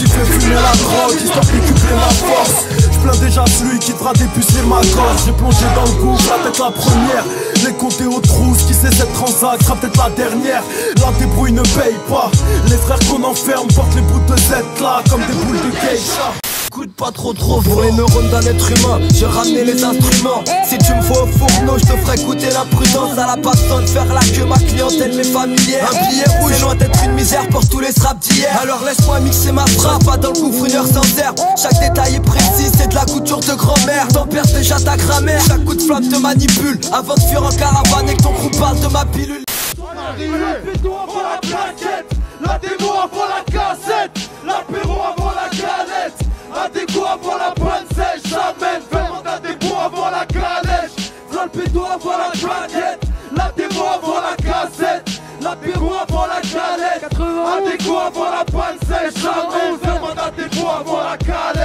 Si je vais fumer la drogue, histoire de récupérer ma force. J'plains déjà celui qui devra dépuceler ma gorge. J'ai plongé dans le gouffre, la tête la première. Les compter aux trousses, qui sait cette transac sera peut-être la dernière. La débrouille ne paye pas. Les frères qu'on enferme portent les bouts de Z là comme des boules de geisha. Écoute pas trop fort. Pour les neurones d'un être humain, j'ai ramené les instruments. Si tu me vois au fourneau, je te ferai goûter l'imprudence. À la passe-temps de faire la queue, ma clientèle m'est familière. Un billet rouge, loin d'être une misère pour tous les straps d'hier. Alors laisse-moi mixer ma frappe, pas dans le gouffre, une heure sans herbe. Chaque détail est précis, c'est de la couture de grand-mère. T'en perds déjà ta grammaire, chaque coup de flamme te manipule. Avant de fuir en caravane et que ton groupe parle de ma pilule. Le pédo avant la plaquette, la démo avant la cassette, l'apéro avant la galette, un déco avant la panne sèche, j'amène, vraiment un déco avant la calèche, le pédo avant la plaquette, la démo avant la cassette, l'apéro avant la galette, un déco avant la panne sèche, j'amène, vraiment un déco avant la calèche.